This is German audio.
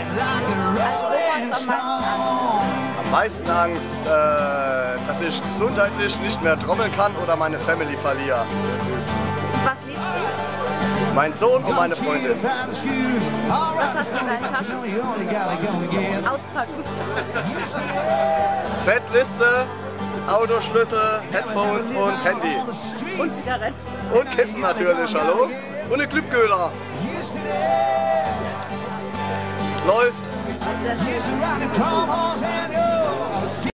Am meisten Angst, dass ich gesundheitlich nicht mehr trommeln kann oder meine Family verliere. Was liebst du? Mein Sohn und meine Freundin. Was hast du in deinen Taschen? Auspacken. Setliste, Autoschlüssel, Headphones und Handy. Und Zigaretten. Und Kippen natürlich, hallo? Und eine Glühbirne. Läuft. Sehr schön.